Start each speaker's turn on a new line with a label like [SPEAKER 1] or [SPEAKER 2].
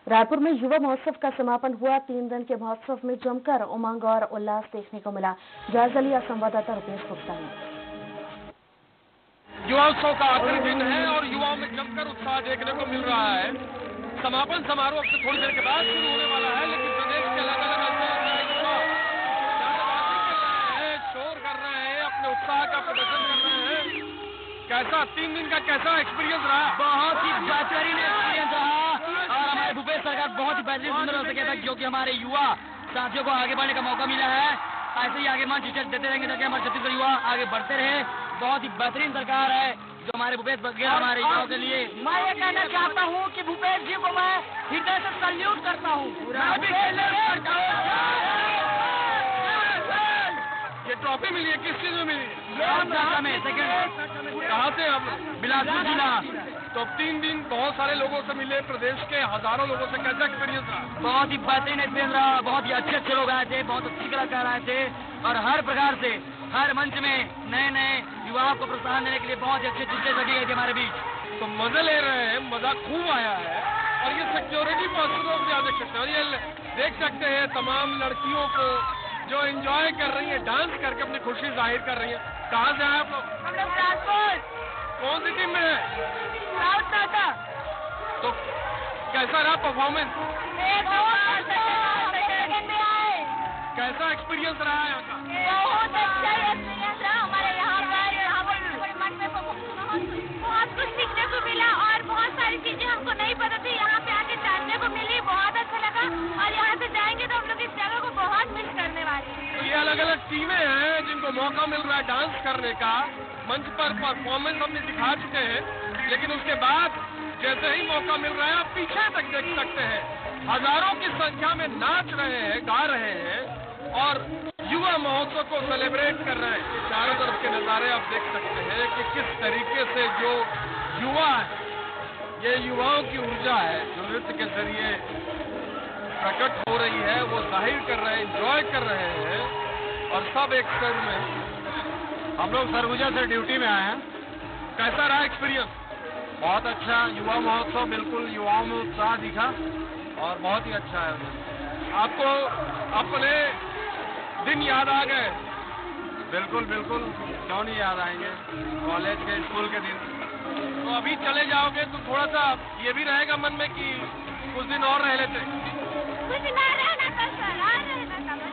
[SPEAKER 1] रायपुर में युवा महोत्सव का समापन हुआ। 3 दिन के महोत्सव में जमकर उमंग और उल्लास देखने को मिला। जायजा लिया संवाददाता रुपेश गुप्ता ने।
[SPEAKER 2] युवाओत्सव का आखिरी दिन है और युवाओं में जमकर उत्साह देखने को मिल रहा है। समापन समारोह से थोड़ी देर के बाद शुरू होने वाला है, लेकिन प्रदेश के अलग अलग अंचलों से युवा शोर कर रहे हैं, अपने उत्साह का प्रदर्शन कर रहे हैं। कैसा 3 दिन का कैसा एक्सपीरियंस रहा?
[SPEAKER 3] बहुत ही बेहतरीन एक्सपीरियंस रहा और हमारे भूपेश सरकार बहुत ही बेहतरीन सुंदर हो सके था, क्योंकि हमारे युवा साथियों को आगे बढ़ने का मौका मिला है। ऐसे ही आगे मंच देते रहेंगे ताकि हमारे छत्तीसगढ़ युवा आगे बढ़ते रहे। बहुत ही बेहतरीन सरकार है जो हमारे भूपेश बघेल हमारे युवाओं के लिए। मैं ये कहना चाहता हूँ कि भूपेश जी को मैं हृदय से सल्यूट करता हूँ।
[SPEAKER 2] ये ट्रॉफी मिली है, किस चीज में मिली?
[SPEAKER 3] सेकंड।
[SPEAKER 2] कहाँ से हम?
[SPEAKER 3] बिलासपुर जिला।
[SPEAKER 2] तो 3 दिन बहुत सारे लोगों से मिले, प्रदेश के हजारों लोगों से। कैसा एक्सपीरियंस रहा?
[SPEAKER 3] बहुत ही बेहतरीन एक्सपीरियंस रहा। बहुत ही अच्छे अच्छे लोग आए थे, बहुत अच्छी कलाकार आए थे और हर प्रकार से हर मंच में नए नए युवाओं को प्रोत्साहन देने के लिए बहुत अच्छी चीजें लगी गई थी हमारे बीच।
[SPEAKER 2] तो मजे ले रहे हैं, मजा खूब आया है। और ये सिक्योरिटी पर्सनों से देख सकते हैं, ये देख सकते हैं तमाम लड़कियों को जो एंजॉय कर रही है, डांस करके अपनी खुशी जाहिर कर रही है। कहाँ से आए आप लोग?
[SPEAKER 3] हम लोग ट्रांसपोर्ट।
[SPEAKER 2] कौन सी टीम में है? तो कैसा रहा परफॉर्मेंस? कैसा एक्सपीरियंस रहा यहाँ का?
[SPEAKER 4] बहुत अच्छा एक्सपीरियंस रहा हमारे यहाँ पर मन में बहुत कुछ सीखने को मिला और बहुत सारी चीजें हमको नहीं पता थी, यहाँ पे आके जानने को मिली। बहुत अच्छा लगा और यहाँ से जाएंगे तो हम लोग इस जगह को बहुत मिस करने वाले हैं।
[SPEAKER 2] तो ये अलग अलग टीमें हैं जिनको मौका मिल रहा है डांस करने का। मंच पर परफॉर्मेंस हमने दिखा चुके हैं, लेकिन उसके बाद जैसे ही मौका मिल रहा है आप पीछे तक देख सकते हैं, हजारों की संख्या में नाच रहे हैं, गा रहे हैं और युवा महोत्सव को सेलिब्रेट कर रहे हैं। चारों तरफ के नजारे आप देख सकते हैं कि किस तरीके से जो युवा है, ये युवाओं की ऊर्जा है जो नृत्य के जरिए प्रकट हो रही है, वो जाहिर कर रहे हैं, एंजॉय कर रहे हैं और सब एक स्तर में। हम लोग सरगुजा से ड्यूटी में आए हैं। कैसा रहा एक्सपीरियंस?
[SPEAKER 5] बहुत अच्छा युवा महोत्सव, बिल्कुल युवाओं में उत्साह दिखा और बहुत ही अच्छा है।
[SPEAKER 2] आपको अपने दिन याद आ गए?
[SPEAKER 5] बिल्कुल बिल्कुल, क्यों नहीं याद आएंगे, कॉलेज के स्कूल के दिन।
[SPEAKER 2] तो अभी चले जाओगे तो थोड़ा सा ये भी रहेगा मन में कि कुछ दिन और रह लेते?
[SPEAKER 4] कुछ ना रहना था सर, आ रहना था।